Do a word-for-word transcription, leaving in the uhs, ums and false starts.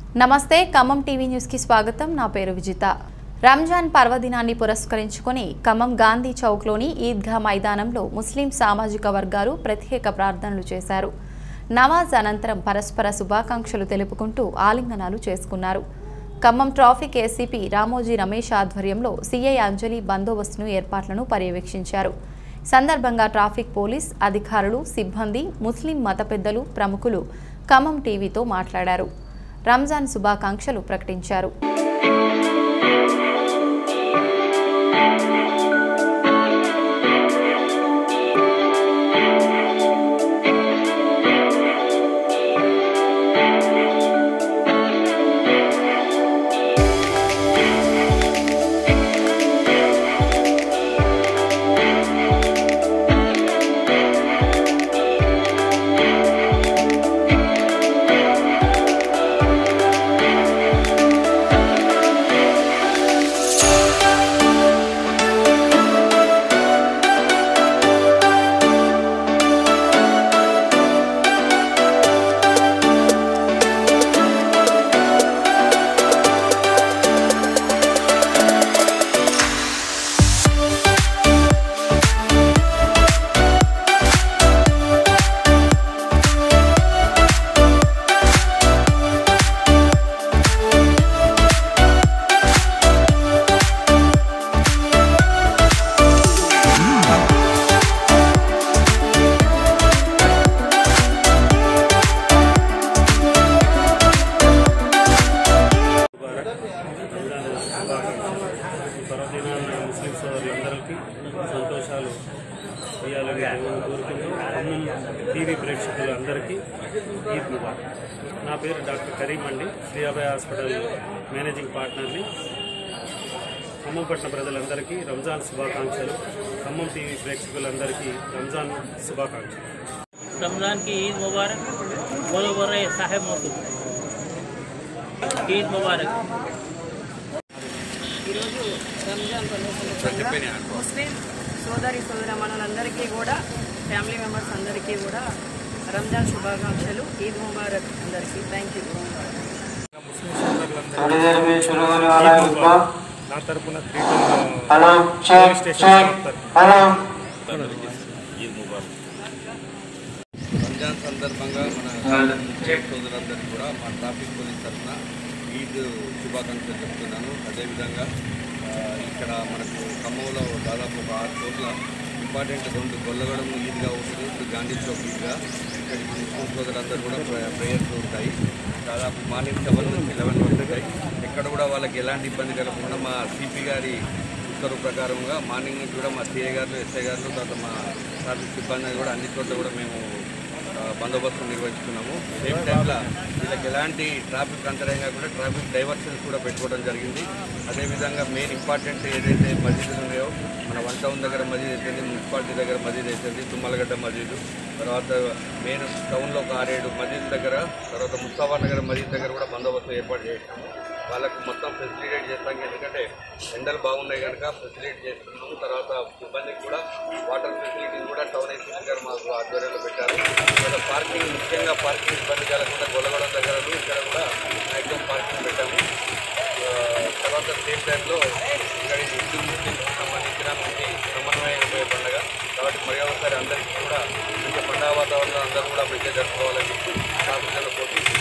నమస్తే Khammam TV news కి స్వాగతం। నా పేరు విజిత। రంజాన్ పర్వదినాన్ని పురస్కరించుకొని ఖమ్మం గాంధీ చౌక్ లోని ఈద్గా మైదానంలో ముస్లిం సామాజిక వర్గాలు ప్రత్యేక ప్రార్థనలు చేశారు। నమాజ్ అనంతరం పరస్పర శుభాకాంక్షలు తెలుపుకుంటూ ఆలింగనాలు చేసుకున్నారు। ఖమ్మం ట్రాఫిక్ ఏసీపీ రామోజీ రమేష్ ఆధ్వర్యంలో సీఐ అంజలి బందోబస్తును ఏర్పాట్లను పర్యవేక్షించారు। సందర్భంగా ట్రాఫిక్ పోలీస్ అధికారులు సిబ్బంది ముస్లిం మత పెద్దలు ప్రముఖులు ఖమ్మం టీవీతో మాట్లాడారు। రంజాన్ శుభాకాంక్షలు ప్రకటించారు। ముస్లిం సోదరులందరికీ సంతోషాలు ఇవ్వాలని కోరుకుంటూ ఖమ్మం టీవీ ప్రేక్షకులందరికీ ఈద్ ముబారక్। నా పేరు డాక్టర్ కరీం అండి, శ్రీయాభయ హాస్పిటల్ మేనేజింగ్ పార్ట్నర్ని। ఖమ్మం పట్టణ ప్రజలందరికీ రంజాన్ శుభాకాంక్షలు। ఖమ్మం టీవీ ప్రేక్షకులందరికీ రంజాన్ శుభాకాంక్షలు। रमज़ान की ईद मुबारक। बोलो बोल रहे साहेब मौसू ईद मुबारक। ఈరోజు రంజాన్ పండుగ సందర్భంగా ముస్లిం సోదరి సోదరమణులందరికీ కూడా ఫ్యామిలీ మెంబర్స్ అందరికీ కూడా రంజాన్ శుభాకాంక్షలు। ఈద్ ముబారక్ అందరికీ। Thank you. నా తరపున రంజాన్ సందర్భంగా మన సోదరులందరికీ కూడా మా ట్రాఫిక్ పోలీస్ తరఫున ఈద్ శుభాకాంక్షలు చెప్తున్నాను। అదేవిధంగా ఇక్కడ మనకు ఖమ్మంలో దాదాపు ఒక ఆరు చోట్ల ఇంపార్టెంట్ రెండు గొల్లగూడెం ఈద్గా ఉంటుంది, ఇప్పుడు గాంధీ చౌక్ ఈద్గా ఇక్కడికి ముస్లిం సోదరులందరూ కూడా ప్రేయర్స్ ఉంటాయి। దాదాపు మార్నింగ్ సెవెన్ నుంచి లెవెన్ వరకు ఉంటాయి। ఎక్కడ కూడా వాళ్ళకి ఎలాంటి ఇబ్బంది కలగకుండా మా సిపి గారి ఉత్తర్వు ప్రకారంగా మార్నింగ్ నుంచి కూడా మా సిఐ గారు ఎస్ఐ గారు తర్వాత మా ట్రాఫిక్ సిబ్బంది కూడా అన్ని చోట్ల కూడా మేము బందోబస్తు నిర్వహిస్తున్నాము। సేమ్ టైంలో వీళ్ళకి ఎలాంటి ట్రాఫిక్ అంతరాయం కాకుండా ట్రాఫిక్ డైవర్షన్స్ కూడా పెట్టుకోవడం జరిగింది। అదేవిధంగా మెయిన్ ఇంపార్టెంట్ ఏదైతే మసీదులు ఉన్నాయో మన వన్ టౌన్ దగ్గర మసీద్ అవుతుంది, మున్సిపాలిటీ దగ్గర మసీద్ అవుతుంది, తుమ్మలగడ్డ మసీదు, తర్వాత మెయిన్ టౌన్లో ఒక ఆరేడు మసీద్ దగ్గర, తర్వాత ముస్తాఫా నగర్ మసీద్ దగ్గర కూడా బందోబస్తు ఏర్పాటు చేసినాము। వాళ్ళకు మొత్తం ఫెసిలిటేట్ చేస్తాం, ఎందుకంటే ఎండలు బాగున్నాయి కనుక ఫెసిలిటేట్ చేస్తున్నాము। తర్వాత సిబ్బందికి కూడా వాటర్ ఫెసిలిటీని కూడా టౌన్ ఎస్పీ గారు మాకు ఆధ్వర్యంలో పెట్టారు। ఇక్కడ పార్కింగ్ ముఖ్యంగా పార్కింగ్ ఇబ్బంది కలగకుండా గొల్లగూడెం దగ్గర ఇక్కడ కూడా మ్యాక్సిమం పార్కింగ్ పెట్టాము। తర్వాత సేమ్ టైంలో ఇక్కడ హిందూ ముస్లింకి సంబంధించిన మంచి సమన్వయమైన పండుగ కాబట్టి మరి ఒకసారి అందరికీ కూడా మంచి పండుగ వాతావరణం అందరూ కూడా మంచిగా జరుపుకోవాలని చెప్పి ట్రాఫిక్ పోటీ